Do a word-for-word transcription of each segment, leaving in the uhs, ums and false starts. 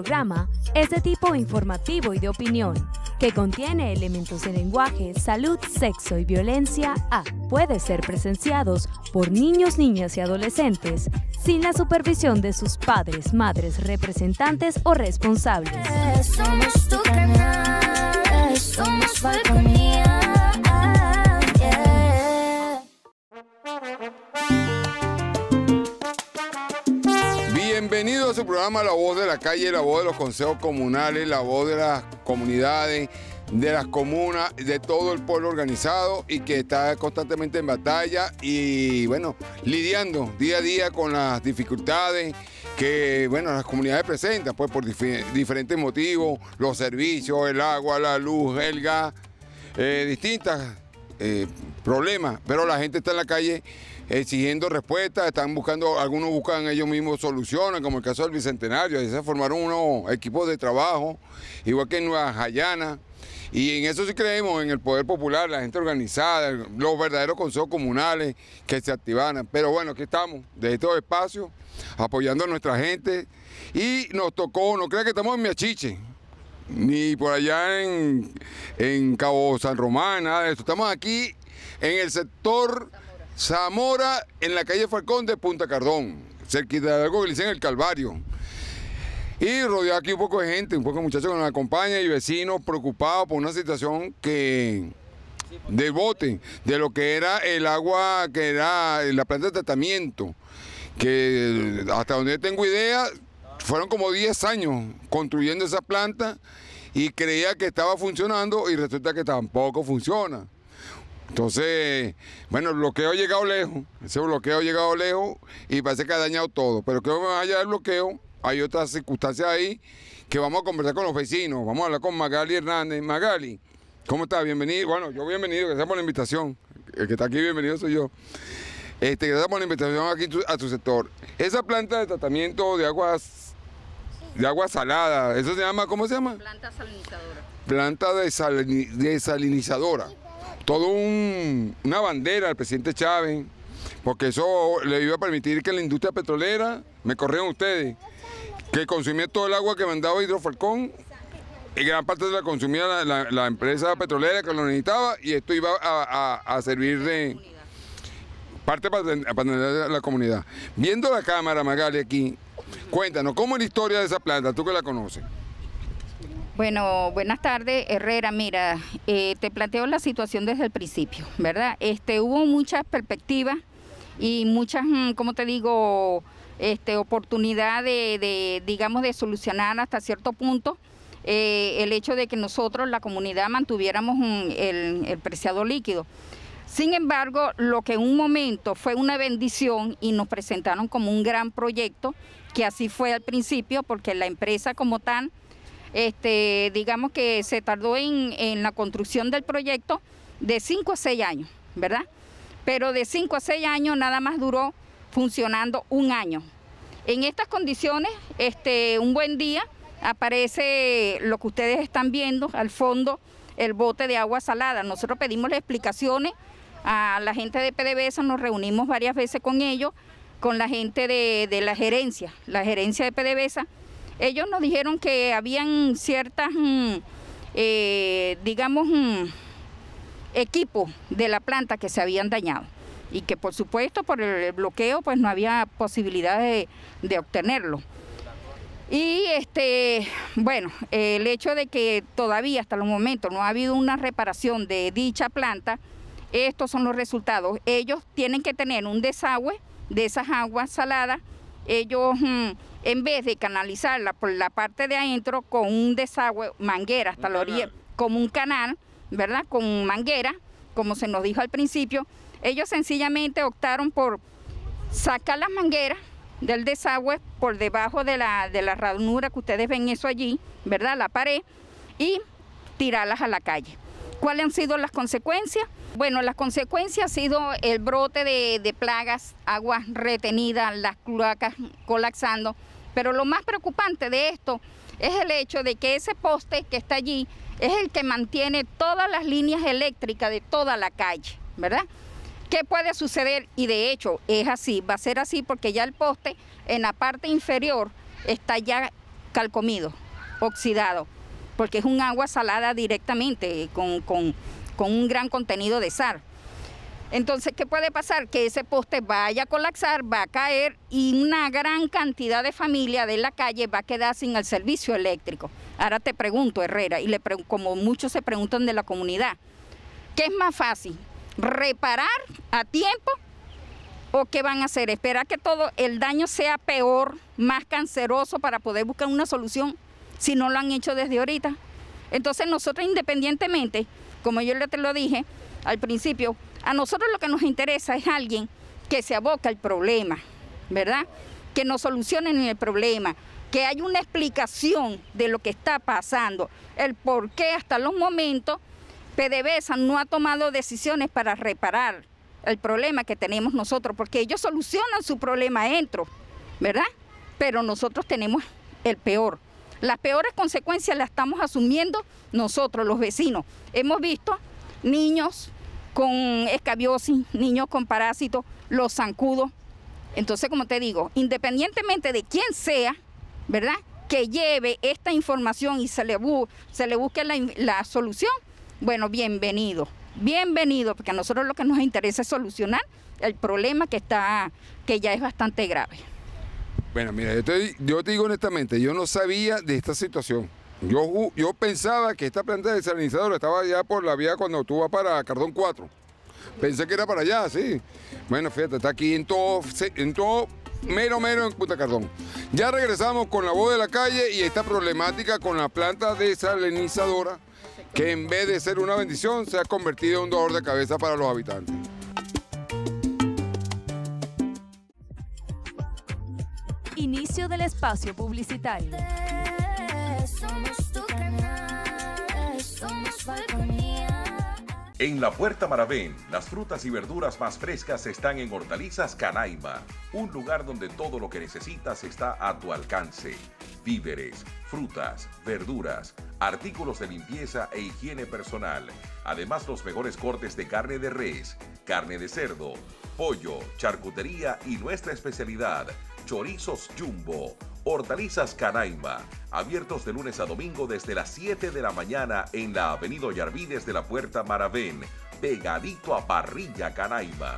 programa es de tipo informativo y de opinión, que contiene elementos de lenguaje, salud, sexo y violencia A. Puede ser presenciados por niños, niñas y adolescentes sin la supervisión de sus padres, madres, representantes o responsables. Somos tu canal, somos Falconía. Bienvenido a su programa La Voz de la Calle, la voz de los consejos comunales, la voz de las comunidades, de las comunas, de todo el pueblo organizado y que está constantemente en batalla y, bueno, lidiando día a día con las dificultades que, bueno, las comunidades presentan, pues por dif- diferentes motivos, los servicios, el agua, la luz, el gas, eh, distintas eh, problemas, pero la gente está en la calle exigiendo respuestas, están buscando, algunos buscan ellos mismos soluciones, como el caso del Bicentenario, ahí se formaron unos equipos de trabajo, igual que en Nueva Jayana, y en eso sí creemos, en el poder popular, la gente organizada, los verdaderos consejos comunales que se activaran, pero bueno, aquí estamos, desde estos espacios, apoyando a nuestra gente, y nos tocó, no crean que estamos en Miachiche, ni por allá en, en Cabo San Román, nada de eso, estamos aquí en el sector Zamora, en la calle Falcón de Punta Cardón, cerquita de algo que le dicen el Calvario. Y rodeado aquí un poco de gente, un poco de muchachos que nos acompañan y vecinos preocupados por una situación que del bote, de lo que era el agua, que era la planta de tratamiento, que hasta donde tengo idea, fueron como diez años construyendo esa planta y creía que estaba funcionando y resulta que tampoco funciona. Entonces, bueno, el bloqueo ha llegado lejos, ese bloqueo ha llegado lejos y parece que ha dañado todo, pero que más allá del bloqueo hay otras circunstancias ahí que vamos a conversar con los vecinos, vamos a hablar con Magali Hernández. Magali, ¿cómo estás? Bienvenido, bueno, yo bienvenido, gracias por la invitación, el que está aquí bienvenido soy yo. Este, gracias por la invitación aquí a tu sector. Esa planta de tratamiento de aguas, de agua salada, ¿eso se llama, cómo se llama? Planta salinizadora. Planta desalini- desalinizadora. Todo un, una bandera al presidente Chávez, porque eso le iba a permitir que la industria petrolera, me corrieron ustedes, que consumía todo el agua que mandaba Hidrofalcón, y gran parte de la consumía la, la, la empresa petrolera que lo necesitaba, y esto iba a, a, a servir de parte para, para atender a la comunidad. Viendo la cámara, Magali, aquí, cuéntanos, ¿cómo es la historia de esa planta, tú que la conoces? Bueno, buenas tardes, Herrera. Mira, eh, te planteo la situación desde el principio, ¿verdad? Este, hubo muchas perspectivas y muchas, como te digo, este, oportunidad de, de, digamos, de solucionar hasta cierto punto eh, el hecho de que nosotros, la comunidad, mantuviéramos un, el, el preciado líquido. Sin embargo, lo que en un momento fue una bendición y nos presentaron como un gran proyecto, que así fue al principio, porque la empresa como tal, Este, digamos que se tardó en, en la construcción del proyecto de cinco a seis años, ¿verdad? Pero de cinco a seis años nada más duró funcionando un año. En estas condiciones, este, un buen día aparece lo que ustedes están viendo al fondo, el bote de agua salada. Nosotros pedimos las explicaciones a la gente de PDVSA, nos reunimos varias veces con ellos, con la gente de, de la gerencia, la gerencia de PDVSA. Ellos nos dijeron que habían ciertas, mm, eh, digamos, mm, equipos de la planta que se habían dañado y que por supuesto por el bloqueo pues no había posibilidad de, de obtenerlo. Y este, bueno, el hecho de que todavía hasta el momento no ha habido una reparación de dicha planta, estos son los resultados. Ellos tienen que tener un desagüe de esas aguas saladas, ellos... Mm, en vez de canalizarla por la parte de adentro con un desagüe, manguera hasta la orilla, como un canal, ¿verdad? Con manguera, como se nos dijo al principio, ellos sencillamente optaron por sacar las mangueras del desagüe por debajo de la, de la ranura que ustedes ven eso allí, ¿verdad? La pared, y tirarlas a la calle. ¿Cuáles han sido las consecuencias? Bueno, las consecuencias ha sido el brote de, de plagas, aguas retenidas, las cloacas colapsando. Pero lo más preocupante de esto es el hecho de que ese poste que está allí es el que mantiene todas las líneas eléctricas de toda la calle, ¿verdad? ¿Qué puede suceder? Y de hecho es así, va a ser así porque ya el poste en la parte inferior está ya calcomido, oxidado, porque es un agua salada directamente con, con, con un gran contenido de sal. Entonces, ¿qué puede pasar? Que ese poste vaya a colapsar, va a caer y una gran cantidad de familias de la calle va a quedar sin el servicio eléctrico. Ahora te pregunto, Herrera, y le pre como muchos se preguntan de la comunidad, ¿qué es más fácil? ¿Reparar a tiempo o qué van a hacer? ¿Esperar que todo el daño sea peor, más canceroso para poder buscar una solución si no lo han hecho desde ahorita? Entonces nosotros independientemente, como yo te lo dije al principio, a nosotros lo que nos interesa es alguien que se aboca al problema, ¿verdad? Que nos solucionen el problema, que haya una explicación de lo que está pasando, el por qué hasta los momentos PDVSA no ha tomado decisiones para reparar el problema que tenemos nosotros, porque ellos solucionan su problema dentro, ¿verdad? Pero nosotros tenemos el peor. Las peores consecuencias las estamos asumiendo nosotros, los vecinos. Hemos visto niños con escabiosis, niños con parásitos, los zancudos. Entonces, como te digo, independientemente de quién sea, ¿verdad?, que lleve esta información y se le, bu se le busque la, la solución, bueno, bienvenido, bienvenido, porque a nosotros lo que nos interesa es solucionar el problema que, está, que ya es bastante grave. Bueno, mira, yo te, yo te digo honestamente, yo no sabía de esta situación. Yo, yo pensaba que esta planta de desalinizadora estaba allá por la vía cuando tú vas para Cardón cuatro. Pensé que era para allá, sí. Bueno, fíjate, está aquí en todo, en todo mero, mero en Punta Cardón. Ya regresamos con la voz de la calle y esta problemática con la planta desalinizadora, que en vez de ser una bendición, se ha convertido en un dolor de cabeza para los habitantes. Inicio del espacio publicitario. Somos tu canal, somos Falconía. En la Puerta Maravén, las frutas y verduras más frescas están en Hortalizas Canaima, un lugar donde todo lo que necesitas está a tu alcance. Víveres, frutas, verduras, artículos de limpieza e higiene personal. Además, los mejores cortes de carne de res, carne de cerdo, pollo, charcutería y nuestra especialidad, chorizos Jumbo. Hortalizas Canaima, abiertos de lunes a domingo desde las siete de la mañana en la avenida Ollarvides de la Puerta Maravén, pegadito a Parrilla Canaima.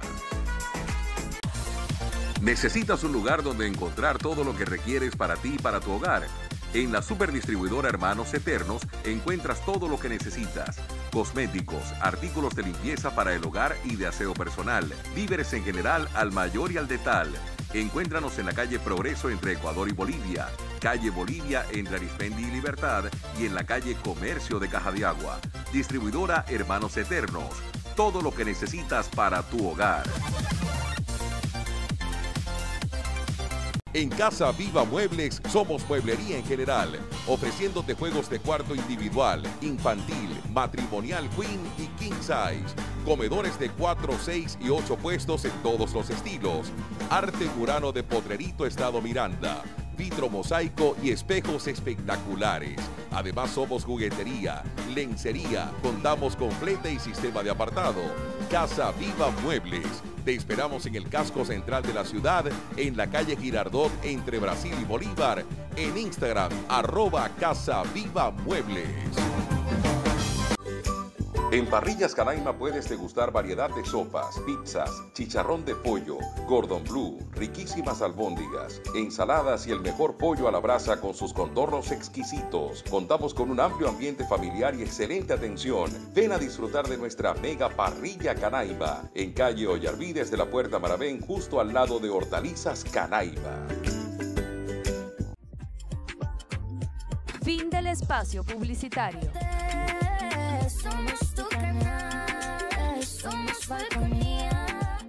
¿Necesitas un lugar donde encontrar todo lo que requieres para ti y para tu hogar? En la superdistribuidora Hermanos Eternos encuentras todo lo que necesitas. Cosméticos, artículos de limpieza para el hogar y de aseo personal, víveres en general al mayor y al detal. Encuéntranos en la calle Progreso entre Ecuador y Bolivia, calle Bolivia entre Arismendi y Libertad y en la calle Comercio de Caja de Agua. Distribuidora Hermanos Eternos, todo lo que necesitas para tu hogar. En Casa Viva Muebles somos mueblería en general, ofreciéndote juegos de cuarto individual, infantil, matrimonial queen y king size, comedores de cuatro, seis y ocho puestos en todos los estilos, arte murano de Potrerito Estado Miranda, vitro mosaico y espejos espectaculares. Además somos juguetería, lencería, contamos con flete y sistema de apartado. Casa Viva Muebles. Te esperamos en el casco central de la ciudad, en la calle Girardot entre Brasil y Bolívar, en Instagram, arroba Casa Viva Muebles. En Parrillas Canaima puedes degustar variedad de sopas, pizzas, chicharrón de pollo, cordon bleu, riquísimas albóndigas, ensaladas y el mejor pollo a la brasa con sus contornos exquisitos. Contamos con un amplio ambiente familiar y excelente atención. Ven a disfrutar de nuestra mega Parrilla Canaima, en calle Ollarvides de la Puerta Maravén, justo al lado de Hortalizas Canaima. Fin del espacio publicitario. Somos tu canal, somos Falconía.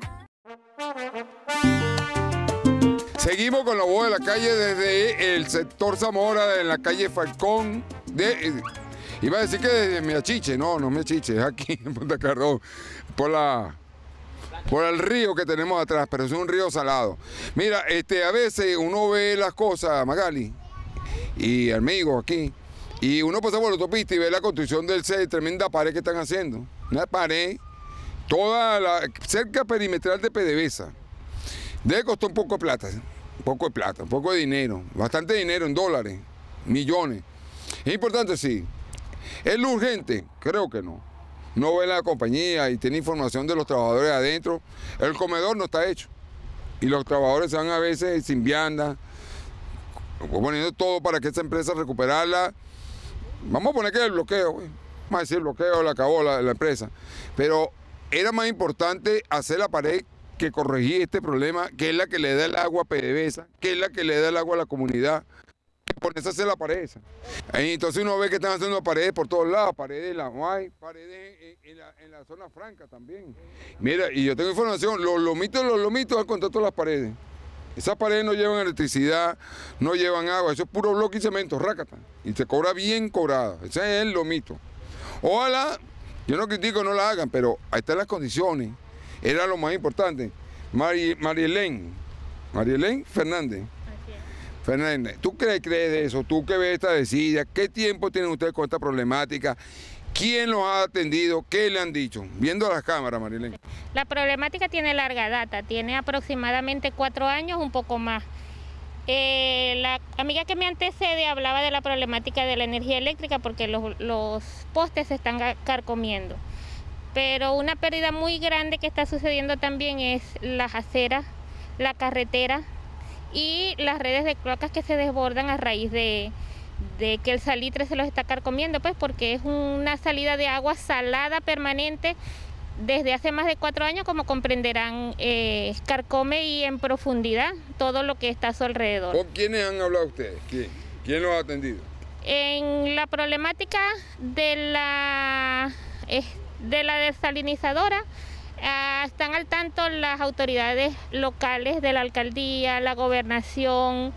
Seguimos con la voz de la calle desde el sector Zamora, en la calle Falcón. De, iba a decir que desde Miachiche, no, no Miachiche, es aquí en Punta Cardón, por la... por el río que tenemos atrás, pero es un río salado. Mira, este, a veces uno ve las cosas, Magali y amigos aquí, y uno pasa por la autopista y ve la construcción del C E D, tremenda pared que están haciendo. Una pared, toda la cerca perimetral de PDVSA. Debe costar un poco de plata, un poco de plata, un poco de dinero, bastante dinero en dólares. millones. ¿Es importante? Sí. ¿Es lo urgente? Creo que no. No ve la compañía y tiene información de los trabajadores adentro. El comedor no está hecho. Y los trabajadores se van a veces sin vianda, poniendo todo para que esa empresa recuperarla. Vamos a poner que el bloqueo, güey. Vamos a decir bloqueo, la acabó la, la empresa. Pero era más importante hacer la pared que corregir este problema, que es la que le da el agua a PDVSA, que es la que le da el agua a la comunidad. Por eso hacer la pared esa. Entonces uno ve que están haciendo paredes por todos lados, paredes en la Guay, paredes en, en, la, en la zona franca también. Mira, y yo tengo información, los lomitos, los lomitos al contrato de las paredes. Esas paredes no llevan electricidad, no llevan agua, eso es puro bloque y cemento, rácata. Y se cobra bien cobrada, ese es el lomito. Ojalá, yo no critico, no la hagan, pero ahí están las condiciones. Era lo más importante. Mari, Marielén, Marielén Fernández. Fernández, ¿tú crees, crees de eso? ¿Tú que ves esta desidia? ¿Qué tiempo tienen ustedes con esta problemática? ¿Quién los ha atendido? ¿Qué le han dicho? Viendo las cámaras, Marilén. La problemática tiene larga data, tiene aproximadamente cuatro años, un poco más. Eh, la amiga que me antecede hablaba de la problemática de la energía eléctrica porque los, los postes se están carcomiendo. Pero una pérdida muy grande que está sucediendo también es las aceras, la carretera y las redes de cloacas que se desbordan a raíz de, de que el salitre se los está carcomiendo, pues porque es una salida de agua salada permanente desde hace más de cuatro años, como comprenderán, eh, carcome y en profundidad todo lo que está a su alrededor. ¿Con quiénes han hablado ustedes? ¿Quién, ¿Quién los ha atendido? En la problemática de la, eh, de la desalinizadora, Uh, están al tanto las autoridades locales de la alcaldía, la gobernación,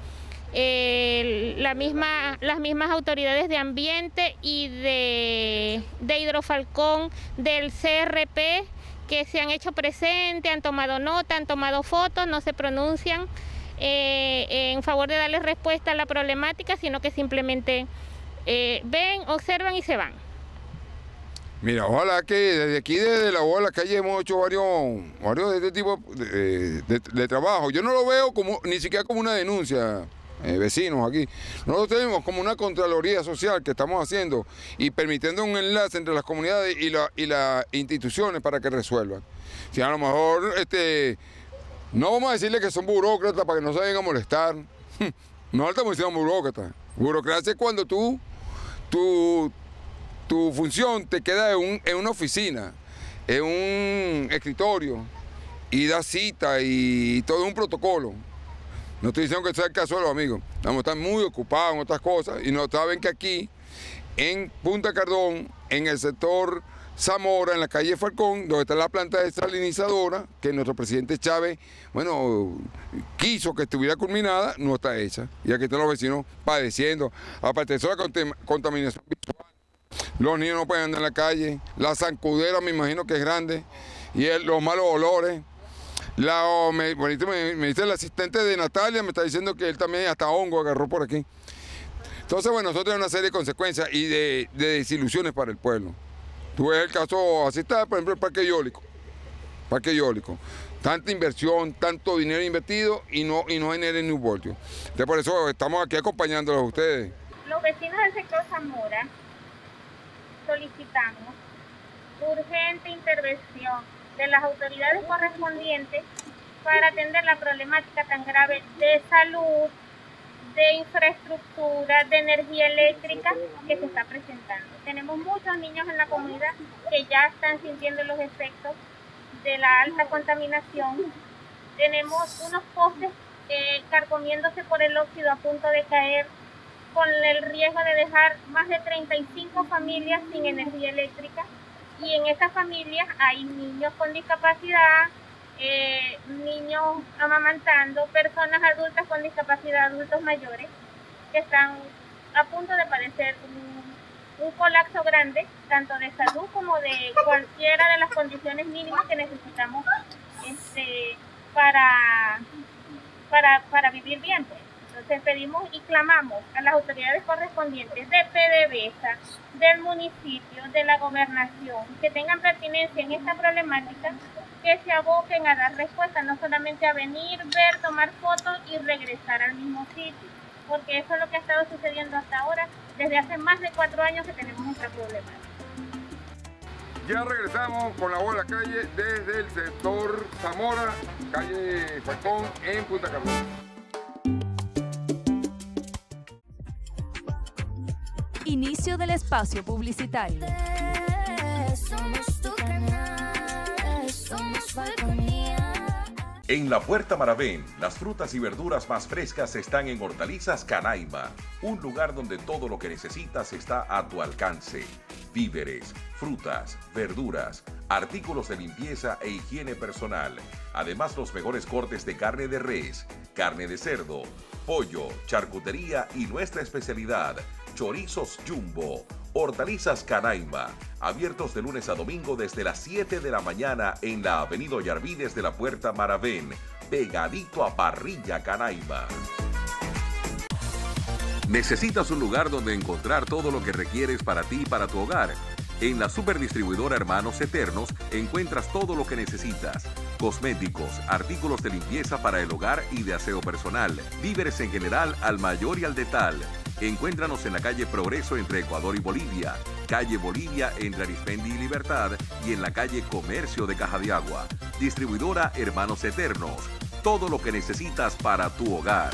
eh, la misma, las mismas autoridades de ambiente y de, de Hidrofalcón, del C R P, que se han hecho presentes, han tomado nota, han tomado fotos, no se pronuncian eh, en favor de darle respuesta a la problemática, sino que simplemente eh, ven, observan y se van. Mira, ojalá que desde aquí, desde la bola, la calle, hemos hecho varios, varios de este tipo de, de, de trabajo. Yo no lo veo como ni siquiera como una denuncia, eh, vecinos aquí. Nosotros tenemos como una contraloría social que estamos haciendo y permitiendo un enlace entre las comunidades y, la, y las instituciones para que resuelvan. Si a lo mejor, este, no vamos a decirle que son burócratas para que no se vengan a molestar. No estamos diciendo burócratas. Burocracia es cuando tú, tú tu función te queda en, un, en una oficina, en un escritorio, y da cita y todo un protocolo. No estoy diciendo que sea el caso de los amigos, vamos a estar muy ocupados en otras cosas, y no saben que aquí, en Punta Cardón, en el sector Zamora, en la calle Falcón, donde está la planta desalinizadora, que nuestro presidente Chávez, bueno, quiso que estuviera culminada, no está hecha. Y aquí están los vecinos padeciendo, aparte de eso, la contaminación visual. Los niños no pueden andar en la calle, la zancudera me imagino que es grande, y el, los malos olores. La, me, me, me dice el asistente de Natalia, me está diciendo que él también hasta hongo agarró por aquí. Entonces, bueno, nosotros tenemos una serie de consecuencias y de, de desilusiones para el pueblo. Tú ves el caso, así está, por ejemplo, el Parque Eólico. Parque Eólico. Tanta inversión, tanto dinero invertido y no, y no genera ni un voltio. Entonces, por eso estamos aquí acompañándolos a ustedes. Los vecinos del sector Zamora solicitamos urgente intervención de las autoridades correspondientes para atender la problemática tan grave de salud, de infraestructura, de energía eléctrica que se está presentando. Tenemos muchos niños en la comunidad que ya están sintiendo los efectos de la alta contaminación. Tenemos unos postes eh, carcomiéndose por el óxido a punto de caer, con el riesgo de dejar más de treinta y cinco familias sin energía eléctrica, y en esas familias hay niños con discapacidad, eh, niños amamantando, personas adultas con discapacidad, adultos mayores, que están a punto de padecer un, un colapso grande, tanto de salud como de cualquiera de las condiciones mínimas que necesitamos este, para, para, para vivir bien, pues. Entonces pedimos y clamamos a las autoridades correspondientes de PDVSA, del municipio, de la gobernación, que tengan pertinencia en esta problemática, que se aboquen a dar respuesta, no solamente a venir, ver, tomar fotos y regresar al mismo sitio, porque eso es lo que ha estado sucediendo hasta ahora, desde hace más de cuatro años que tenemos nuestra problemática. Ya regresamos con la voz de la calle desde el sector Zamora, calle Falcón, en Punta Cardón. Inicio del espacio publicitario. Somos tu canal, somos Falconía. En la Puerta Maravén, las frutas y verduras más frescas están en Hortalizas Canaima, un lugar donde todo lo que necesitas está a tu alcance. Víveres, frutas, verduras, artículos de limpieza e higiene personal. Además, los mejores cortes de carne de res, carne de cerdo, pollo, charcutería y nuestra especialidad, chorizos Jumbo. Hortalizas Canaima, abiertos de lunes a domingo desde las siete de la mañana en la avenida Ollarvides de la Puerta Maravén, pegadito a Parrilla Canaima. ¿Necesitas un lugar donde encontrar todo lo que requieres para ti y para tu hogar? En la superdistribuidora Hermanos Eternos encuentras todo lo que necesitas. Cosméticos, artículos de limpieza para el hogar y de aseo personal, víveres en general al mayor y al detal. Encuéntranos en la calle Progreso entre Ecuador y Bolivia, calle Bolivia entre Arismendi y Libertad y en la calle Comercio de Caja de Agua. Distribuidora Hermanos Eternos, todo lo que necesitas para tu hogar.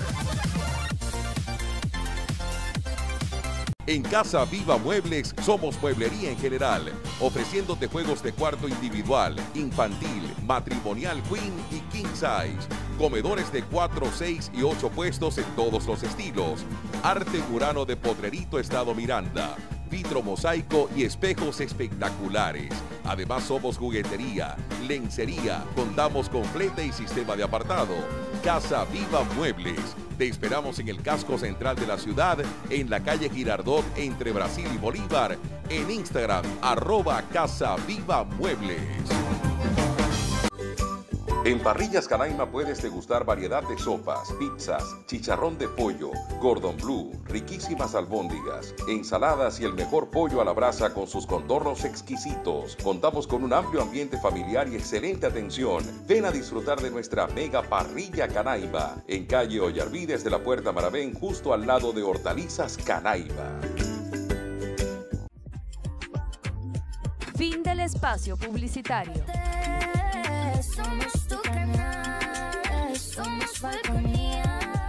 En Casa Viva Muebles somos mueblería en general, ofreciéndote juegos de cuarto individual, infantil, matrimonial queen y king size, comedores de cuatro, seis y ocho puestos en todos los estilos, arte murano de Potrerito Estado Miranda, vitro mosaico y espejos espectaculares. Además somos juguetería, lencería, contamos con flete y sistema de apartado. Casa Viva Muebles. Te esperamos en el casco central de la ciudad, en la calle Girardot entre Brasil y Bolívar, en Instagram, arroba Casa Viva Muebles. En Parrillas Canaima puedes degustar variedad de sopas, pizzas, chicharrón de pollo, cordon bleu, riquísimas albóndigas, ensaladas y el mejor pollo a la brasa con sus contornos exquisitos. Contamos con un amplio ambiente familiar y excelente atención. Ven a disfrutar de nuestra mega Parrilla Canaima, en calle Ollarvides de la Puerta Maravén, justo al lado de Hortalizas Canaima. Fin del espacio publicitario. Somos tu canal, somos Falconía.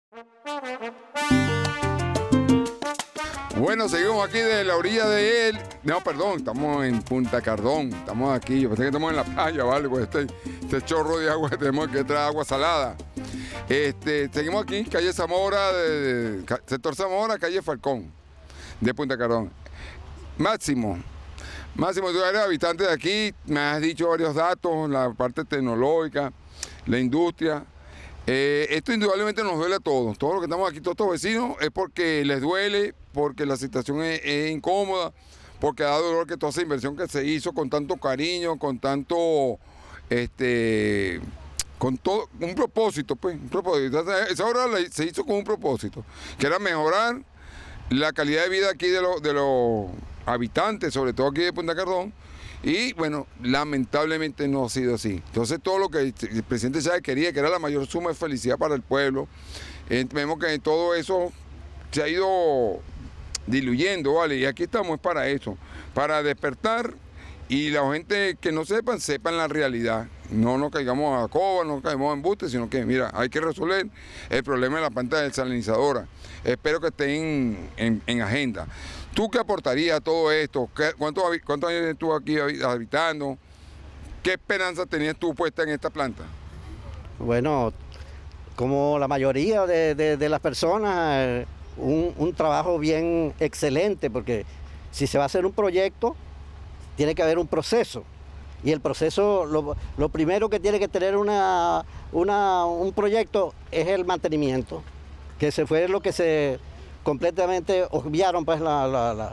Bueno, seguimos aquí de la orilla de él. No, perdón, estamos en Punta Cardón. Estamos aquí, yo pensé que estamos en la playa, ¿vale? Pues este, este chorro de agua que tenemos que trae agua salada. Este, seguimos aquí, calle Zamora, de, de, sector Zamora, calle Falcón, de Punta Cardón. Máximo. Máximo, tú eres habitante de aquí, me has dicho varios datos, la parte tecnológica, la industria. Eh, esto indudablemente nos duele a todos. Todos los que estamos aquí, todos estos vecinos, es porque les duele, porque la situación es, es incómoda, porque da dolor que toda esa inversión que se hizo con tanto cariño, con tanto, este, con todo, un propósito, pues, un propósito. Esa obra se hizo con un propósito, que era mejorar la calidad de vida aquí de los de los habitantes, sobre todo aquí de Punta Cardón, y bueno, lamentablemente no ha sido así. Entonces todo lo que el presidente Chávez quería, que era la mayor suma de felicidad para el pueblo, eh, vemos que todo eso se ha ido diluyendo, ¿vale? Y aquí estamos es para eso, para despertar y la gente que no sepan, sepan la realidad. No nos caigamos a coba, no nos caigamos a embuste, sino que, mira, hay que resolver el problema de la planta desalinizadora. Espero que esté en, en, en agenda. ¿Tú qué aportarías a todo esto? ¿Cuántos, ¿Cuántos años tienes tú aquí habitando? ¿Qué esperanza tenías tú puesta en esta planta? Bueno, como la mayoría de, de, de las personas, un, un trabajo bien excelente, porque si se va a hacer un proyecto, tiene que haber un proceso. Y el proceso, lo, lo primero que tiene que tener una, una, un proyecto es el mantenimiento, que se fue lo que se completamente obviaron pues la, la, la,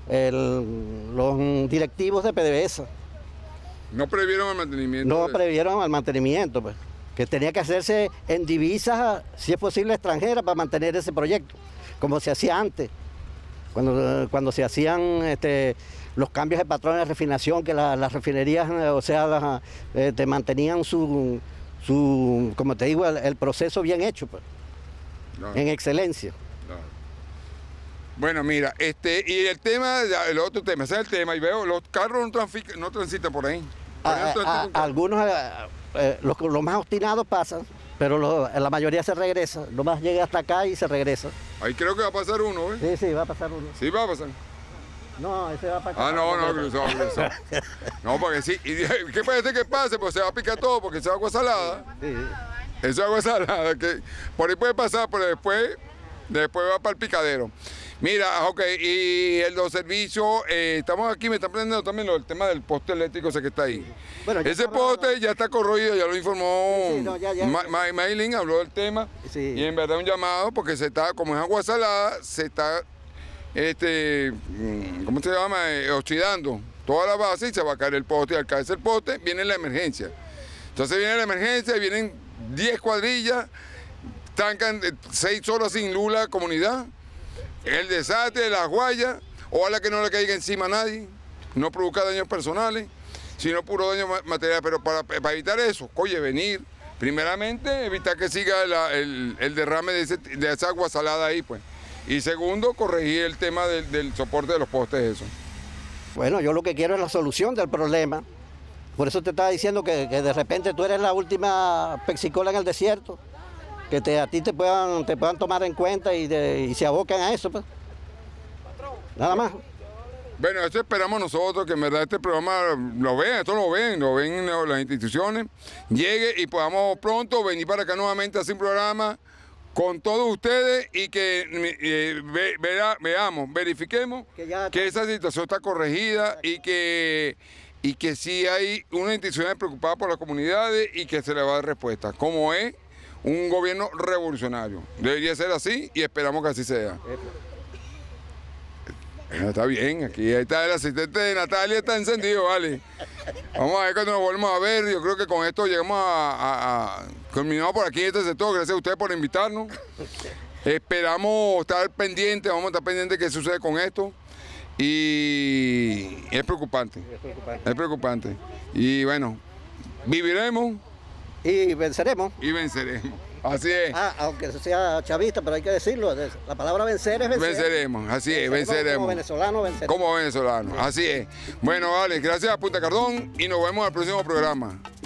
el, los directivos de PDVSA. ¿No previeron el mantenimiento? No de... previeron el mantenimiento, pues, que tenía que hacerse en divisas, si es posible extranjeras, para mantener ese proyecto, como se hacía antes, cuando, cuando se hacían este, los cambios de patrones de refinación, que la, las refinerías, o sea, las, eh, te mantenían su, su, como te digo, el, el proceso bien hecho, pues. No. en excelencia. Bueno, mira, este, y el tema, el otro tema, ese es el tema, y veo, los carros no, transi- no transitan por ahí. Por ahí no A- a- transitan a- un carro. algunos, eh, eh, los, los más obstinados pasan, pero lo- la mayoría se regresa. Nomás llega hasta acá y se regresa. Ahí creo que va a pasar uno, ¿ves? Sí, sí, va a pasar uno. Sí, va a pasar. No, ese va para acá. Ah, no, no, para cruzado, cruzado. No, porque sí. ¿Y qué puede ser que pase? Pues se va a picar todo porque es agua salada. Sí. Es agua salada, que por ahí puede pasar, pero después, después va para el picadero. Mira, ok, y el los servicios, eh, estamos aquí, me están prendiendo también lo- el tema del poste eléctrico ese que está ahí. Bueno, ya Ese estaba- poste ya está corroído, ya lo informó Sí, sí, no, ya, ya. Ma- Ma- Maylin, habló del tema. Sí. Y en verdad un llamado, porque se está, como es agua salada, se está, este, mm, ¿cómo se llama? Eh, oxidando toda la base y se va a caer el poste. Y al caerse el poste, viene la emergencia. Entonces viene la emergencia, y vienen diez cuadrillas, tancan eh, seis horas sin luz la comunidad. El desastre, las guayas, ojalá que no le caiga encima a nadie, no produzca daños personales, sino puro daño ma- material. Pero para, para evitar eso, oye, venir, primeramente, evitar que siga la- el, el derrame de, ese- de esa agua salada ahí, pues. Y segundo, corregir el tema del, del soporte de los postes, eso. Bueno, yo lo que quiero es la solución del problema. Por eso te estaba diciendo que, que de repente tú eres la última pexicola en el desierto, que te, a ti te puedan, te puedan tomar en cuenta y, de- y se abocan a eso, pues. Nada más. Bueno, eso esperamos nosotros, que en verdad este programa lo vean, esto lo ven, lo ven en las instituciones, llegue y podamos pronto venir para acá nuevamente a hacer un programa con todos ustedes y que eh, ve- vea- veamos, verifiquemos Que ya- que esa situación está corregida y que, y que sí hay una institución preocupada por las comunidades y que se le va a dar respuesta, como es un gobierno revolucionario. Debería ser así y esperamos que así sea. Bueno, está bien, aquí ahí está el asistente de Natalia, está encendido, vale. Vamos a ver cuando nos volvemos a ver. Yo creo que con esto llegamos a, a, a culminado por aquí este sector. Gracias a ustedes por invitarnos. Esperamos estar pendientes, vamos a estar pendientes de qué sucede con esto. Y es preocupante. Es preocupante. Y bueno, viviremos Y venceremos. y venceremos. Así es. Ah, aunque sea chavista, pero hay que decirlo. La palabra vencer es vencer. Venceremos, así es, Como venceremos. venezolano, venceremos. Como venezolano, así es. Bueno, vale, gracias a Punta Cardón y nos vemos en el próximo programa.